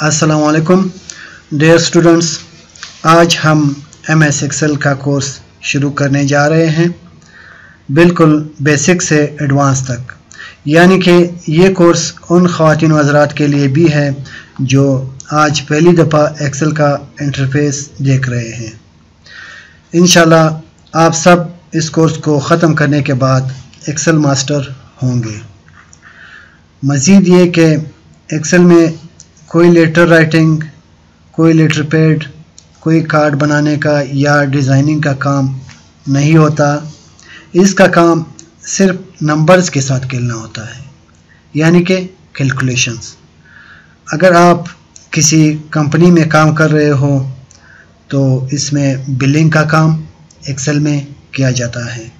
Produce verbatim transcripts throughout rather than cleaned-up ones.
अस्सलाम वालेकुम dear students, आज हम एम एस एक्सेल का कोर्स शुरू करने जा रहे हैं, बिल्कुल बेसिक से एडवांस तक। यानी कि ये कोर्स उन ख़वातीन हज़रात के लिए भी है जो आज पहली दफ़ा एक्सेल का इंटरफेस देख रहे हैं। इंशाल्लाह आप सब इस कोर्स को ख़त्म करने के बाद एक्सेल मास्टर होंगे। मज़ीद ये कि एक्सेल में कोई लेटर राइटिंग, कोई लेटर पैड, कोई कार्ड बनाने का या डिज़ाइनिंग का काम नहीं होता। इसका काम सिर्फ नंबर्स के साथ खेलना होता है, यानी कि कैलकुलेशंस। अगर आप किसी कंपनी में काम कर रहे हो तो इसमें बिलिंग का काम एक्सेल में किया जाता है।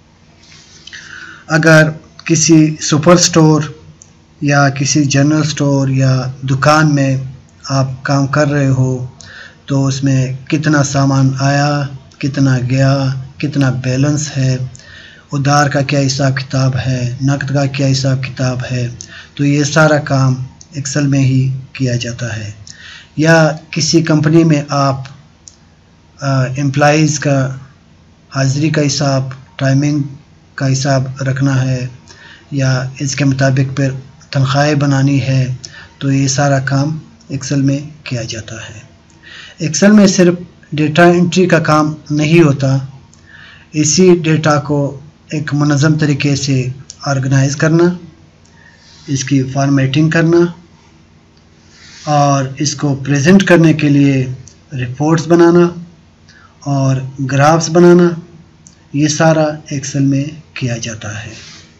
अगर किसी सुपर स्टोर या किसी जनरल स्टोर या दुकान में आप काम कर रहे हो तो उसमें कितना सामान आया, कितना गया, कितना बैलेंस है, उधार का क्या हिसाब किताब है, नकद का क्या हिसाब किताब है, तो ये सारा काम एक्सेल में ही किया जाता है। या किसी कंपनी में आप एम्प्लॉइज़ का हाज़िरी का हिसाब, टाइमिंग का हिसाब रखना है या इसके मुताबिक फिर तनख्वाहें बनानी है, तो ये सारा काम एक्सेल में किया जाता है। एक्सेल में सिर्फ डेटा एंट्री का काम नहीं होता, इसी डेटा को एक मुनज़्ज़म तरीके से ऑर्गेनाइज़ करना, इसकी फॉर्मेटिंग करना और इसको प्रेजेंट करने के लिए रिपोर्ट्स बनाना और ग्राफ्स बनाना, ये सारा एक्सेल में किया जाता है।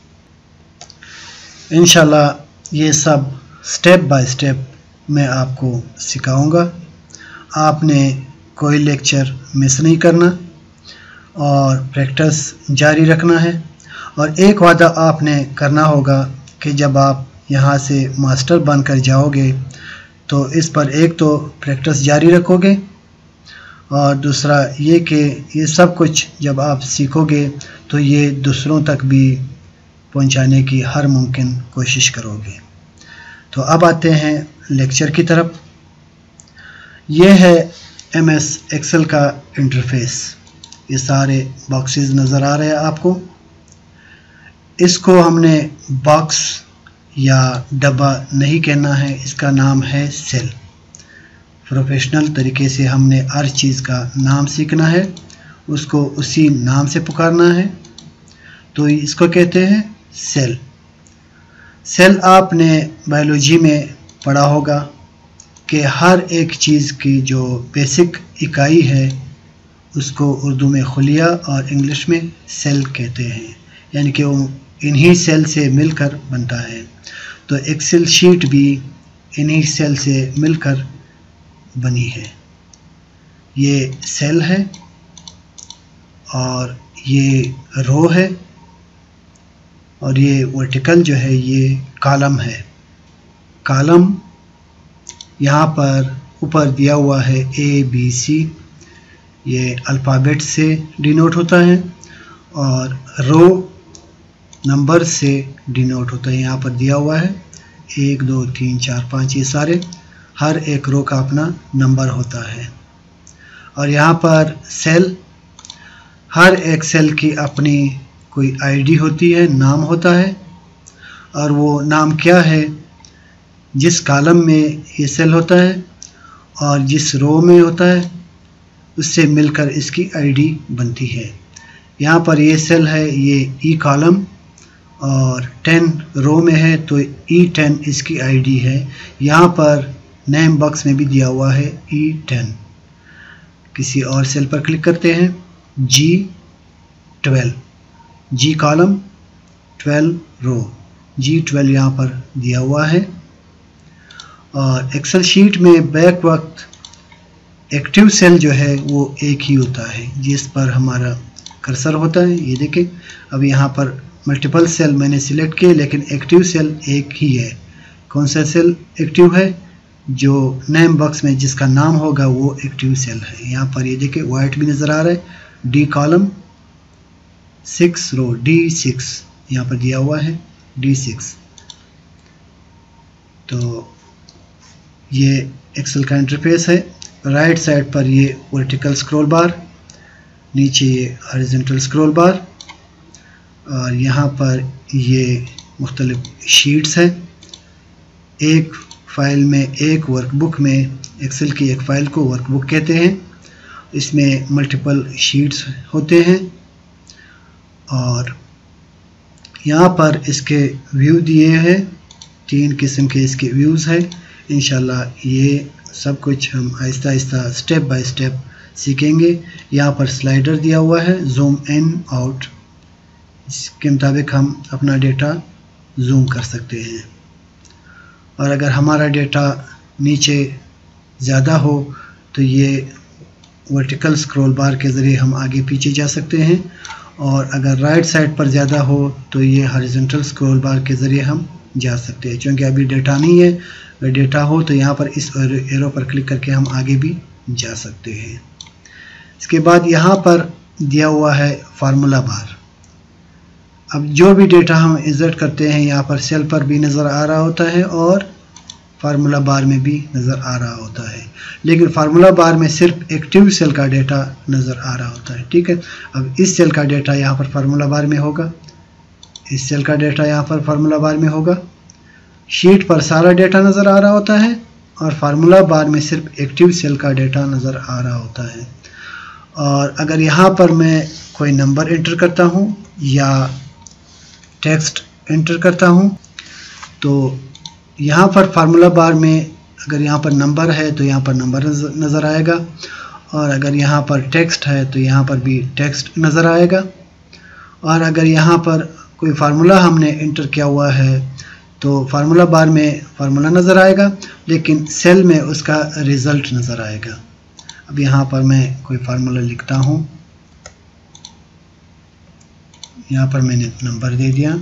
इंशाल्लाह ये सब स्टेप बाय स्टेप मैं आपको सिखाऊंगा। आपने कोई लेक्चर मिस नहीं करना और प्रैक्टिस जारी रखना है। और एक वादा आपने करना होगा कि जब आप यहाँ से मास्टर बनकर जाओगे तो इस पर एक तो प्रैक्टिस जारी रखोगे और दूसरा ये कि ये सब कुछ जब आप सीखोगे तो ये दूसरों तक भी पहुंचाने की हर मुमकिन कोशिश करोगे। तो अब आते हैं लेक्चर की तरफ। ये है एम एस एक्सेल का इंटरफेस। ये सारे बॉक्सेस नज़र आ रहे हैं आपको। इसको हमने बॉक्स या डब्बा नहीं कहना है, इसका नाम है सेल। प्रोफेशनल तरीके से हमने हर चीज़ का नाम सीखना है, उसको उसी नाम से पुकारना है, तो इसको कहते हैं सेल। सेल आपने बायोलॉजी में पढ़ा होगा कि हर एक चीज़ की जो बेसिक इकाई है उसको उर्दू में खुलिया और इंग्लिश में सेल कहते हैं, यानी कि वो इन्हीं सेल से मिलकर बनता है। तो एक्सेल शीट भी इन्हीं सेल से मिलकर बनी है। ये सेल है और ये रो है और ये वर्टिकल जो है ये कॉलम है। कॉलम यहाँ पर ऊपर दिया हुआ है ए बी सी, ये अल्फ़ाबेट से डिनोट होता है और रो नंबर से डिनोट होता है। यहाँ पर दिया हुआ है एक दो तीन चार पाँच, ये सारे हर एक रो का अपना नंबर होता है। और यहाँ पर सेल, हर एक सेल की अपनी कोई आईडी होती है, नाम होता है, और वो नाम क्या है, जिस कॉलम में ये सेल होता है और जिस रो में होता है उससे मिलकर इसकी आईडी बनती है। यहाँ पर ये सेल है, ये ई कॉलम और टेन रो में है तो ई टेन इसकी आईडी है। यहाँ पर नेम बॉक्स में भी दिया हुआ है ई टेन। किसी और सेल पर क्लिक करते हैं, G twelve, G column twelve row, G twelve यहाँ पर दिया हुआ है। और एक्सेल शीट में बैक वक्त एक्टिव सेल जो है वो एक ही होता है जिस पर हमारा कर्सर होता है। ये देखें, अब यहाँ पर मल्टीपल सेल मैंने सिलेक्ट किए लेकिन एक्टिव सेल एक ही है। कौन सा सेल एक्टिव है? जो नेम बॉक्स में जिसका नाम होगा वो एक्टिव सेल है। यहाँ पर ये देखें वाइट भी नज़र आ रहा है, D column six row, D six यहाँ पर दिया हुआ है, डी सिक्स। तो ये एक्सेल का इंटरफेस है। राइट साइड पर ये वर्टिकल स्क्रॉल बार, नीचे ये हॉरिजॉन्टल स्क्रॉल बार, और यहाँ पर ये मुख्तलिफ शीट्स है। एक फाइल में, एक वर्कबुक में, एक्सेल की एक फ़ाइल को वर्कबुक कहते हैं। इसमें मल्टीपल शीट्स होते हैं और यहाँ पर इसके व्यू दिए हैं, तीन किस्म के इसके व्यूज़ हैं। इंशाल्लाह ये सब कुछ हम Aahista Aahista step by step सीखेंगे। यहाँ पर स्लाइडर दिया हुआ है, जूम इन आउट, इसके मुताबिक हम अपना डेटा जूम कर सकते हैं। और अगर हमारा डेटा नीचे ज़्यादा हो तो ये वर्टिकल स्क्रॉल बार के ज़रिए हम आगे पीछे जा सकते हैं, और अगर राइट साइड पर ज़्यादा हो तो ये हॉरिजॉन्टल स्क्रॉल बार के ज़रिए हम जा सकते हैं। क्योंकि अभी डेटा नहीं है, अगर डेटा हो तो यहाँ पर इस एरो पर क्लिक करके हम आगे भी जा सकते हैं। इसके बाद यहाँ पर दिया हुआ है फार्मूला बार। अब जो भी डेटा हम इंसर्ट करते हैं यहाँ पर सेल पर भी नज़र आ रहा होता है और फार्मूला बार में भी नज़र आ रहा होता है, लेकिन फार्मूला बार में सिर्फ एक्टिव सेल का डेटा नज़र आ रहा होता है। ठीक है, अब इस सेल का डेटा यहाँ पर फार्मूला बार में होगा, इस सेल का डेटा यहाँ पर फार्मूला बार में होगा। शीट पर सारा डेटा नज़र आ रहा होता है और फार्मूला बार में सिर्फ एक्टिव सेल का डेटा नज़र आ रहा होता है। और अगर यहाँ पर मैं कोई नंबर एंटर करता हूँ या टेक्स्ट एंटर करता हूँ तो यहाँ पर फार्मूला बार में अगर यहाँ पर नंबर है तो यहाँ पर नंबर नज़र आएगा, और अगर यहाँ पर टेक्स्ट है तो यहाँ पर भी टेक्स्ट नज़र आएगा। और अगर यहाँ पर कोई फार्मूला हमने एंटर किया हुआ है तो फार्मूला बार में फार्मूला नज़र आएगा, लेकिन सेल में उसका रिज़ल्ट नज़र आएगा। अब यहाँ पर मैं कोई फार्मूला लिखता हूँ, यहाँ पर मैंने नंबर दे दिया।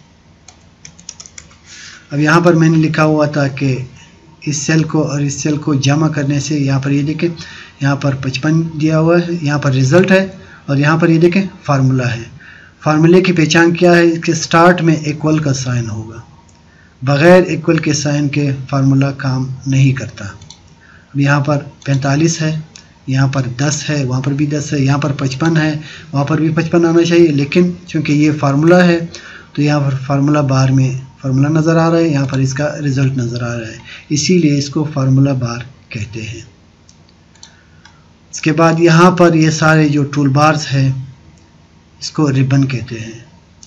अब यहाँ पर मैंने लिखा हुआ था कि इस सेल को और इस सेल को जमा करने से, यहाँ पर ये देखें, यहाँ पर पचपन दिया हुआ है, यहाँ पर रिज़ल्ट है, और यहाँ पर ये देखें फार्मूला है। फार्मूले की पहचान क्या है? इसके स्टार्ट में इक्वल का साइन होगा, बग़ैर इक्वल के साइन के फार्मूला काम नहीं करता। अब यहाँ पर पैंतालीस है, यहाँ पर दस है, वहाँ पर भी दस है, यहाँ पर पचपन है, वहाँ पर भी पचपन आना चाहिए, लेकिन चूँकि ये फार्मूला है तो यहाँ पर फार्मूला बार में फार्मूला नज़र आ रहा है, यहाँ पर इसका रिज़ल्ट नज़र आ रहा है, इसीलिए इसको फार्मूला बार कहते हैं। इसके बाद यहाँ पर ये सारे जो टूल बार्स हैं इसको रिबन कहते हैं।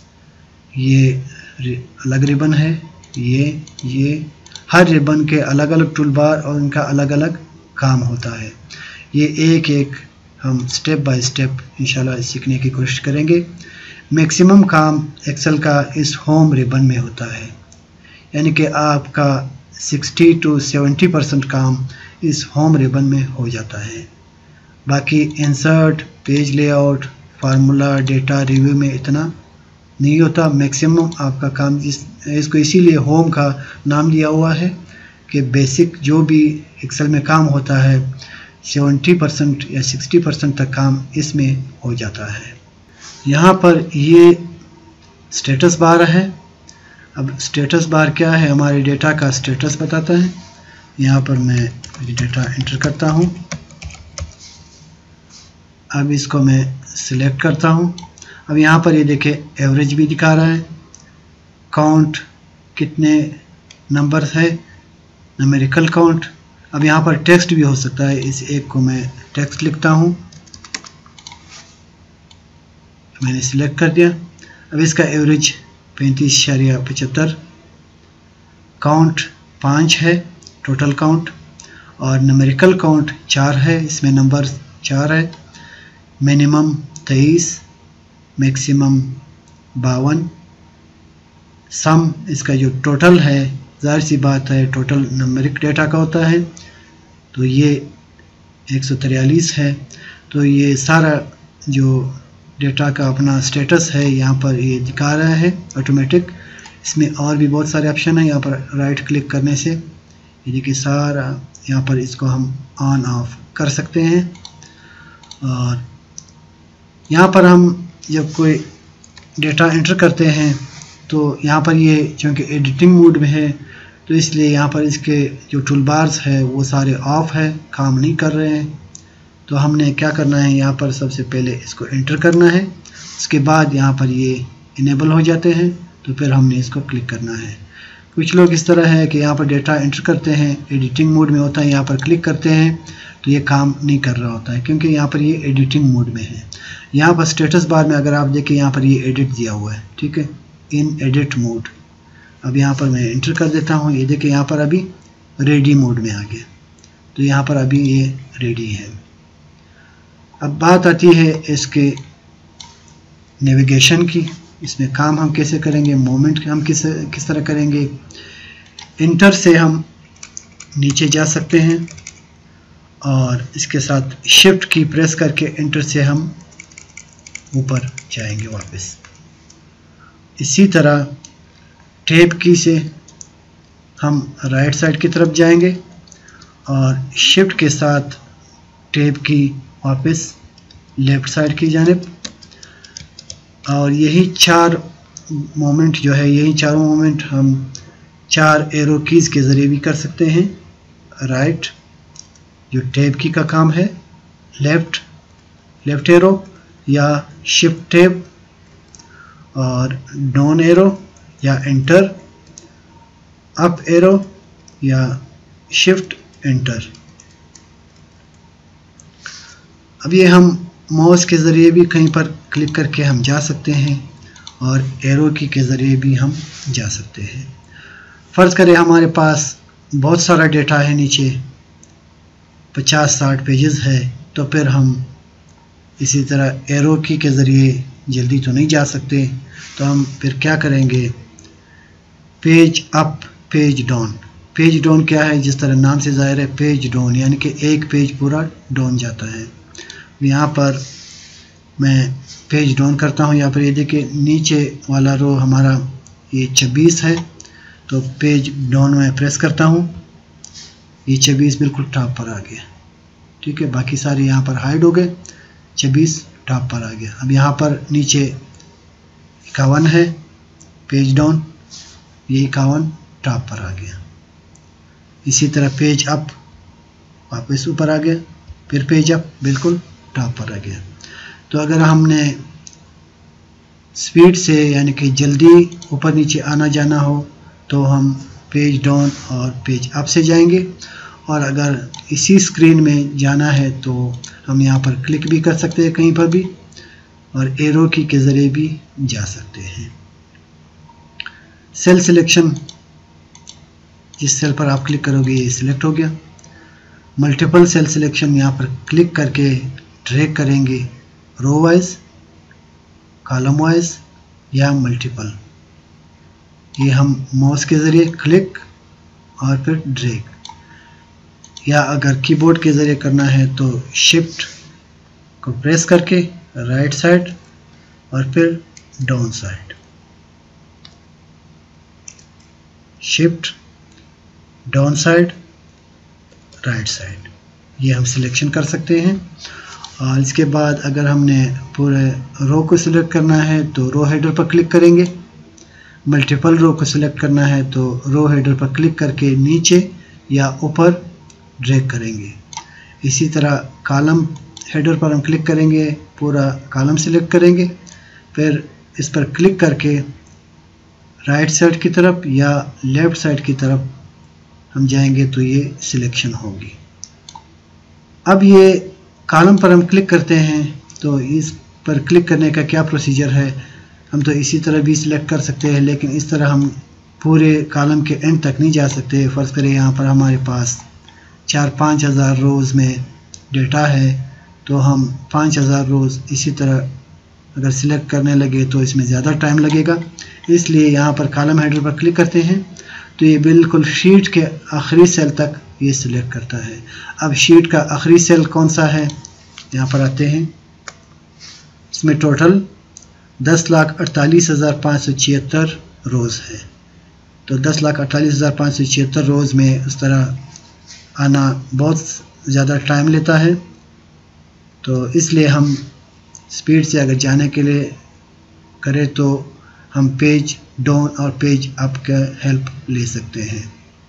ये अलग रिबन है, ये ये हर रिबन के अलग अलग टूल बार और उनका अलग अलग काम होता है। ये एक एक हम स्टेप बाय स्टेप इंशाल्लाह सीखने की कोशिश करेंगे। मैक्सिमम काम एक्सेल का इस होम रिबन में होता है, यानी कि आपका साठ टू सत्तर परसेंट काम इस होम रिबन में हो जाता है। बाकी insert, page layout, formula, data review में इतना नहीं होता। मैक्सिमम आपका काम इस इसको इसीलिए होम का नाम दिया हुआ है कि बेसिक जो भी एक्सेल में काम होता है सत्तर परसेंट या साठ परसेंट तक काम इसमें हो जाता है। यहाँ पर ये स्टेटस बार है। अब स्टेटस बार क्या है? हमारे डेटा का स्टेटस बताता है। यहाँ पर मैं डेटा एंटर करता हूँ, अब इसको मैं सिलेक्ट करता हूँ। अब यहाँ पर ये देखें एवरेज भी दिखा रहा है, काउंट कितने नंबर्स है, न्यूमेरिकल काउंट। अब यहाँ पर टेक्स्ट भी हो सकता है, इस एक को मैं टेक्स्ट लिखता हूँ, मैंने सिलेक्ट कर दिया। अब इसका एवरेज पैंतीस इशारिया पचहत्तर, काउंट पाँच है टोटल काउंट, और न्यूमेरिकल काउंट चार है, इसमें नंबर चार है। मिनिमम तेईस, मैक्सिमम बावन। सम इसका जो टोटल है, ज़ाहिर सी बात है टोटल न्यूमेरिक डेटा का होता है, तो ये एक सौ तिरालीस है। तो ये सारा जो डेटा का अपना स्टेटस है यहाँ पर ये दिखा रहा है ऑटोमेटिक। इसमें और भी बहुत सारे ऑप्शन हैं, यहाँ पर राइट क्लिक करने से ये देखिए सारा यहाँ पर इसको हम ऑन ऑफ कर सकते हैं। और यहाँ पर हम जब कोई डेटा एंटर करते हैं तो यहाँ पर ये चूँकि एडिटिंग मोड में है तो इसलिए यहाँ पर इसके जो टूल बार्स है वो सारे ऑफ है, काम नहीं कर रहे हैं। तो हमने क्या करना है, यहाँ पर सबसे पहले इसको एंटर करना है, उसके बाद यहाँ पर ये इनेबल हो जाते हैं, तो फिर हमने इसको क्लिक करना है। कुछ लोग इस तरह है कि यहाँ पर डेटा एंटर करते हैं, एडिटिंग मोड में होता है, यहाँ पर क्लिक करते हैं तो ये काम नहीं कर रहा होता है क्योंकि यहाँ पर ये एडिटिंग मोड में है। यहाँ पर स्टेटस बार में अगर आप देखें यहाँ पर ये एडिट दिया हुआ है, ठीक है, इन एडिट मोड। अब यहाँ पर मैं एंटर कर देता हूँ, ये देखिए यहाँ पर अभी रेडी मोड में आ गया, तो यहाँ पर अभी ये रेडी है। अब बात आती है इसके नेविगेशन की, इसमें काम हम कैसे करेंगे, मोमेंट हम किस किस तरह करेंगे। इंटर से हम नीचे जा सकते हैं और इसके साथ शिफ्ट की प्रेस करके इंटर से हम ऊपर जाएंगे वापस। इसी तरह टैब की से हम राइट साइड की तरफ जाएंगे और शिफ्ट के साथ टैब की वापस लेफ़्ट साइड की जानिब। और यही चार मोमेंट जो है, यही चारों मोमेंट हम चार एरो कीज़ के ज़रिए भी कर सकते हैं। राइट जो टैब की का काम है, लेफ़्ट लेफ़्ट एरो या शिफ्ट टैब, और डाउन एरो या एंटर, अप एरो या शिफ्ट एंटर। अब ये हम माउस के ज़रिए भी कहीं पर क्लिक करके हम जा सकते हैं और एरो की के ज़रिए भी हम जा सकते हैं। फ़र्ज़ करें हमारे पास बहुत सारा डेटा है, नीचे पचास साठ पेजेस है, तो फिर हम इसी तरह एरो की के ज़रिए जल्दी तो नहीं जा सकते, तो हम फिर क्या करेंगे, page up page down. Page down क्या है, जिस तरह नाम से ज़ाहिर है, पेज डाउन यानी कि एक पेज पूरा डाउन जाता है। यहाँ पर मैं पेज डाउन करता हूँ, यहाँ पर ये देखिए नीचे वाला रो हमारा ये छब्बीस है, तो पेज डाउन में प्रेस करता हूँ, ये छब्बीस बिल्कुल टॉप पर आ गया, ठीक है। बाकी सारे यहाँ पर हाइड हो गए, छब्बीस टॉप पर आ गया। अब यहाँ पर नीचे इक्यावन है पेज डाउन, ये इक्यावन टॉप पर आ गया। इसी तरह पेज अप वापस ऊपर आ गया, फिर पेज अप बिल्कुल टॉप पर आ गया। तो अगर हमने स्पीड से यानी कि जल्दी ऊपर नीचे आना जाना हो तो हम पेज डाउन और पेज अप से जाएंगे, और अगर इसी स्क्रीन में जाना है तो हम यहाँ पर क्लिक भी कर सकते हैं कहीं पर भी, और एरो की के ज़रिए भी जा सकते हैं। सेल सिलेक्शन, जिस सेल पर आप क्लिक करोगे ये सिलेक्ट हो गया। मल्टीपल सेल सिलेक्शन, यहाँ पर क्लिक करके ड्रैग करेंगे रो वाइज, कॉलम वाइज या मल्टीपल। ये हम माउस के ज़रिए क्लिक और फिर ड्रैग, या अगर कीबोर्ड के ज़रिए करना है तो शिफ्ट को प्रेस करके राइट साइड और फिर down side, shift down side right side, ये हम सिलेक्शन कर सकते हैं। और इसके बाद अगर हमने पूरे रो को सिलेक्ट करना है तो रो हेडर पर क्लिक करेंगे, मल्टीपल रो को सिलेक्ट करना है तो रो हेडर पर क्लिक करके नीचे या ऊपर ड्रैग करेंगे। इसी तरह कॉलम हेडर पर हम क्लिक करेंगे, पूरा कॉलम सिलेक्ट करेंगे, फिर इस पर क्लिक करके राइट साइड की तरफ या लेफ़्ट साइड की तरफ हम जाएंगे तो ये सिलेक्शन होगी। अब ये कॉलम पर हम क्लिक करते हैं तो इस पर क्लिक करने का क्या प्रोसीजर है, हम तो इसी तरह भी सिलेक्ट कर सकते हैं, लेकिन इस तरह हम पूरे कॉलम के एंड तक नहीं जा सकते। फ़र्ज़ करें यहाँ पर हमारे पास चार पाँच हज़ार रोज़ में डेटा है, तो हम पाँच हज़ार रोज़ इसी तरह अगर सिलेक्ट करने लगे तो इसमें ज़्यादा टाइम लगेगा, इसलिए यहाँ पर कॉलम हेडर पर क्लिक करते हैं तो ये बिल्कुल शीट के आखिरी सेल तक ये सिलेक्ट करता है। अब शीट का आखिरी सेल कौन सा है, यहाँ पर आते हैं, इसमें टोटल दस लाख अड़तालीस हज़ार पाँच सौ छिहत्तर रोज़ है, तो दस लाख अड़तालीस हज़ार पाँच सौ छिहत्तर रोज़ में उस तरह आना बहुत ज़्यादा टाइम लेता है, तो इसलिए हम स्पीड से अगर जाने के लिए करें तो हम पेज डाउन और पेज अप का हेल्प ले सकते हैं।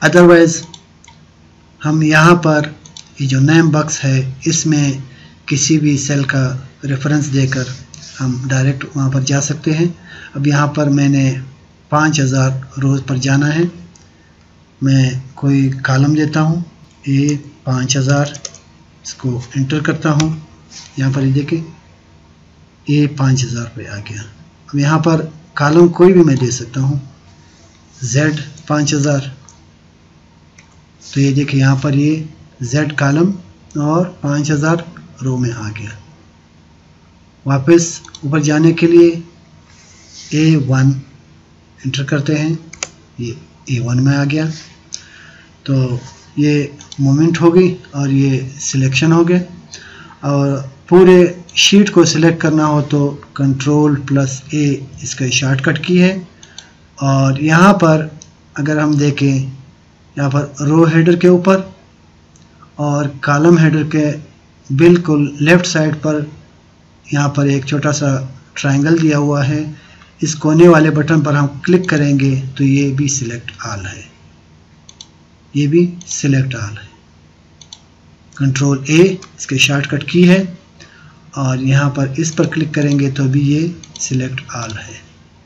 अदरवाइज़ हम यहाँ पर ये जो नेम बॉक्स है इसमें किसी भी सेल का रेफरेंस देकर हम डायरेक्ट वहाँ पर जा सकते हैं। अब यहाँ पर मैंने पाँच हज़ार रोज़ पर जाना है, मैं कोई कॉलम देता हूँ, ये पाँच हज़ार, इसको इंटर करता हूँ। यहाँ पर ये देखें, ये पाँच हज़ार पे आ गया। अब यहाँ पर कॉलम कोई भी मैं दे सकता हूँ, Z पाँच हज़ार, तो ये देखिए यहाँ पर ये Z कॉलम और पाँच हज़ार रो में आ गया। वापस ऊपर जाने के लिए ए वन इंटर करते हैं, ये ए वन में आ गया। तो ये मूवमेंट हो गई और ये सिलेक्शन हो गया। और पूरे शीट को सिलेक्ट करना हो तो कंट्रोल प्लस ए इसका शॉर्टकट की है। और यहाँ पर अगर हम देखें, यहाँ पर रो हेडर के ऊपर और कॉलम हेडर के बिल्कुल लेफ़्ट साइड पर यहाँ पर एक छोटा सा ट्रायंगल दिया हुआ है। इस कोने वाले बटन पर हम क्लिक करेंगे तो ये भी सिलेक्ट ऑल है, ये भी सिलेक्ट ऑल है। कंट्रोल ए इसके शॉर्टकट की है और यहाँ पर इस पर क्लिक करेंगे तो भी ये सिलेक्ट ऑल है।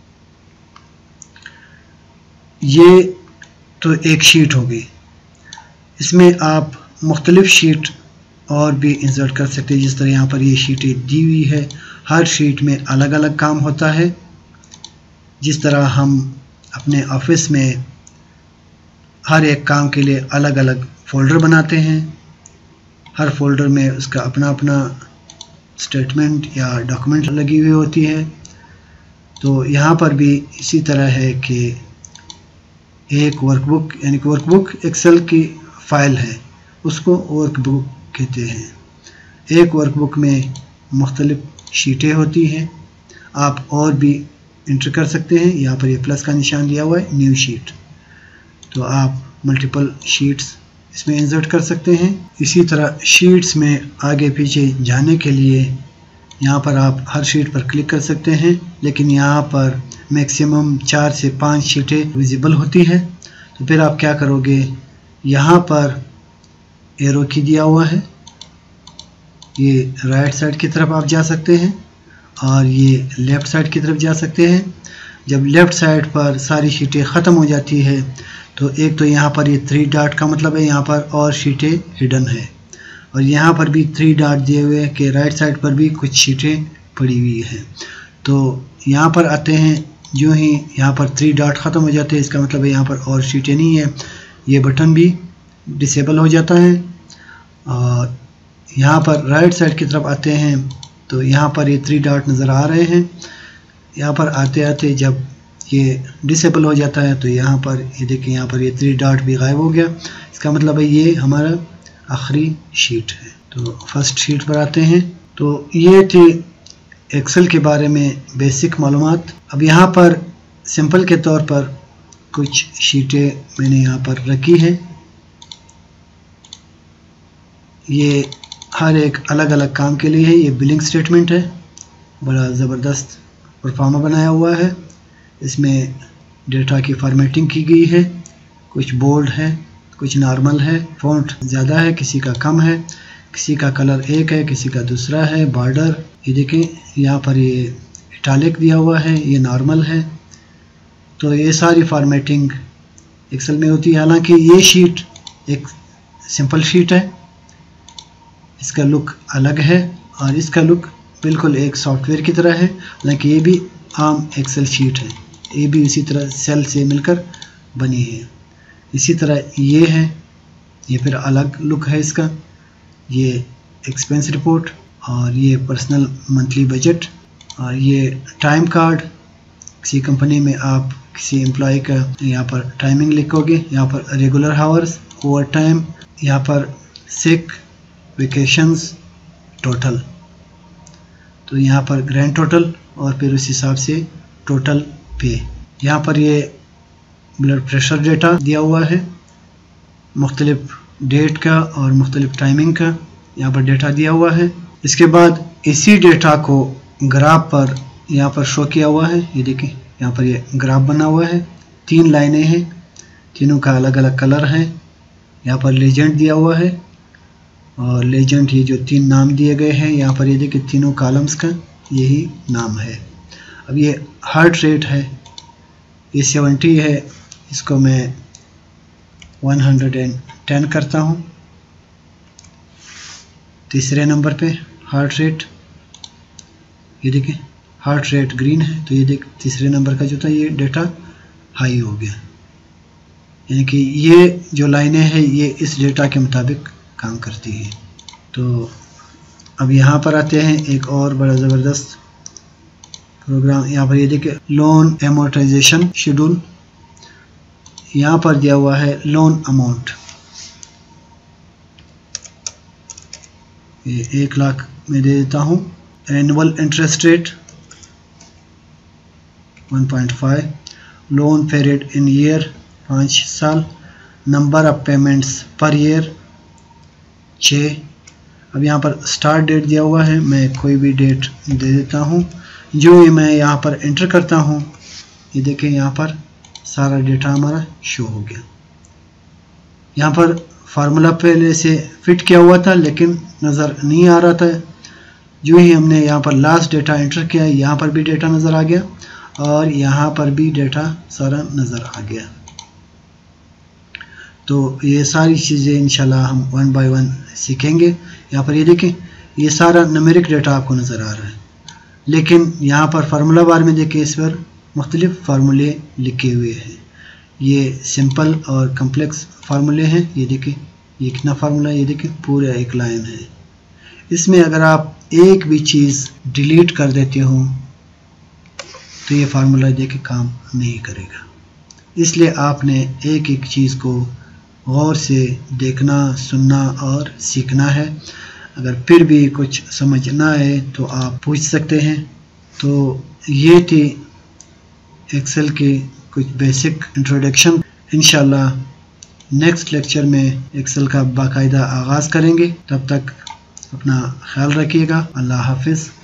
ये तो एक शीट हो गई। इसमें आप मुख्तलिफ शीट और भी इंसर्ट कर सकते हैं। जिस तरह यहाँ पर ये शीटें दी हुई है, हर शीट में अलग अलग काम होता है। जिस तरह हम अपने ऑफिस में हर एक काम के लिए अलग अलग फ़ोल्डर बनाते हैं, हर फोल्डर में उसका अपना अपना स्टेटमेंट या डॉक्यूमेंट लगी हुई होती है। तो यहाँ पर भी इसी तरह है कि एक वर्कबुक, यानी कि वर्कबुक एक्सेल की फ़ाइल है, उसको वर्कबुक कहते हैं। एक वर्कबुक में मुख्तलिफ शीटें होती हैं। आप और भी इंटर कर सकते हैं। यहाँ पर ये प्लस का निशान दिया हुआ है, न्यू शीट, तो आप मल्टीपल शीट्स इसमें इंसर्ट कर सकते हैं। इसी तरह शीट्स में आगे पीछे जाने के लिए यहाँ पर आप हर शीट पर क्लिक कर सकते हैं, लेकिन यहाँ पर मैक्सिमम चार से पाँच शीटें विजिबल होती है। तो फिर आप क्या करोगे, यहाँ पर एरो की दिया हुआ है, ये राइट साइड की तरफ आप जा सकते हैं और ये लेफ़्ट साइड की तरफ जा सकते हैं। जब लेफ़्ट साइड पर सारी शीटें ख़त्म हो जाती है तो एक तो यहाँ पर ये थ्री डॉट का मतलब है यहाँ पर और शीटें हिडन है, और यहाँ पर भी थ्री डॉट दिए हुए हैं कि राइट साइड पर भी कुछ शीटें पड़ी हुई हैं। तो यहाँ पर आते हैं, जो ही यहाँ पर थ्री डॉट ख़त्म हो जाते हैं इसका मतलब है यहाँ पर और शीटें नहीं है। ये बटन भी डिसेबल हो जाता है। और यहाँ पर राइट साइड की तरफ आते हैं तो यहाँ पर ये थ्री डॉट नज़र आ रहे हैं। यहाँ पर आते आते जब ये डिसेबल हो जाता है तो यहाँ पर ये देखिए, यहाँ पर ये थ्री डॉट भी गायब हो गया। इसका मतलब है ये हमारा आखिरी शीट है। तो फर्स्ट शीट पर आते हैं। तो ये थी एक्सेल के बारे में बेसिक मालूमात। अब यहाँ पर सिंपल के तौर पर कुछ शीटें मैंने यहाँ पर रखी हैं। ये हर एक अलग अलग काम के लिए है। ये बिलिंग स्टेटमेंट है, बड़ा ज़बरदस्त परफॉर्मा बनाया हुआ है। इसमें डेटा की फॉर्मेटिंग की गई है, कुछ बोल्ड है, कुछ नॉर्मल है, फ़ॉन्ट ज़्यादा है, किसी का कम है, किसी का कलर एक है, किसी का दूसरा है। बॉर्डर ये देखें, यहाँ पर ये इटालिक दिया हुआ है, ये नॉर्मल है। तो ये सारी फॉर्मेटिंग एक्सेल में होती है। हालांकि ये शीट एक सिंपल शीट है, इसका लुक अलग है और इसका लुक बिल्कुल एक सॉफ्टवेयर की तरह है। हालांकि ये भी आम एक्सेल शीट है, ये भी इसी तरह सेल से मिलकर बनी है। इसी तरह ये है, ये फिर अलग लुक है इसका। ये एक्सपेंस रिपोर्ट और ये पर्सनल मंथली बजट और ये टाइम कार्ड। किसी कंपनी में आप किसी एम्प्लॉय का यहाँ पर टाइमिंग लिखोगे, यहाँ पर रेगुलर हावर्स, ओवर टाइम, यहाँ पर सिक, वेकेशंस, टोटल। तो यहाँ पर ग्रैंड टोटल और फिर उस हिसाब से टोटल पे। यहाँ पर ये ब्लड प्रेशर डेटा दिया हुआ है, मुख्तलिफ डेट का और मुख्तलिफ टाइमिंग का यहाँ पर डेटा दिया हुआ है। इसके बाद इसी डेटा को ग्राफ पर यहाँ पर शो किया हुआ है। ये देखें, यहाँ पर ये ग्राफ बना हुआ है, तीन लाइनें हैं, तीनों का अलग अलग कलर है। यहाँ पर लेजेंड दिया हुआ है और लेजेंड ये जो तीन नाम दिए गए हैं यहाँ पर ये देखिए तीनों कॉलम्स का यही नाम है। अब ये हार्ट रेट है, ये सेवेंटी है, इसको मैं वन हंड्रेड टेन करता हूँ। तीसरे नंबर पे हार्ट रेट, ये देखिए हार्ट रेट ग्रीन है, तो ये देख तीसरे नंबर का जो था ये डेटा हाई हो गया, यानी कि ये जो लाइनें हैं ये इस डेटा के मुताबिक काम करती हैं। तो अब यहाँ पर आते हैं एक और बड़ा ज़बरदस्त प्रोग्राम। यहाँ पर ये देखिए लोन एमोर्टाइजेशन शेड्यूल, यहाँ पर दिया हुआ है लोन अमाउंट, ये एक लाख में दे देता हूँ। Annual interest rate one point five, loan period in year पाँच साल, number of payments per year छः। अब यहाँ पर स्टार्ट डेट दिया हुआ है, मैं कोई भी डेट दे देता हूँ। जो ये मैं यहाँ पर एंटर करता हूँ ये देखिए यहाँ पर सारा डेटा हमारा शो हो गया। यहाँ पर फार्मूला पहले से फिट किया हुआ था लेकिन नज़र नहीं आ रहा था। जो ही हमने यहाँ पर लास्ट डेटा एंटर किया यहाँ पर भी डेटा नज़र आ गया और यहाँ पर भी डेटा सारा नज़र आ गया। तो ये सारी चीज़ें इंशाल्लाह हम वन बाय वन सीखेंगे। यहाँ पर ये देखें ये सारा न्यूमेरिक डेटा आपको नज़र आ रहा है, लेकिन यहाँ पर फार्मूला बार में देखें इस पर मुख्तलिफ फार्मूले लिखे हुए हैं। ये सिंपल और कम्प्लेक्स फार्मूले हैं। ये देखें ये कितना फार्मूला, ये देखें पूरा एक लाइन है। इसमें अगर आप एक भी चीज़ डिलीट कर देते हो तो ये फार्मूला देखें काम नहीं करेगा। इसलिए आपने एक एक चीज़ को गौर से देखना, सुनना और सीखना है। अगर फिर भी कुछ समझ ना आए तो आप पूछ सकते हैं। तो ये थी एक्सेल की कुछ बेसिक इंट्रोडक्शन। इंशाल्लाह नेक्स्ट लेक्चर में एक्सेल का बाकायदा आगाज़ करेंगे। तब तक अपना ख्याल रखिएगा। अल्लाह हाफिज़।